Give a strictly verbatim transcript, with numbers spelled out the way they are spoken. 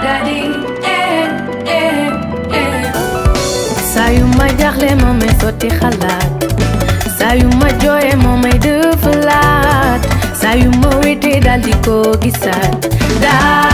daddy, eh, eh, eh. Saa yu ma jaaxle moo may sotti xalaat, saa yu ma jooye moo may defalaat, saa yu ma wéetee dal di ko gisaat.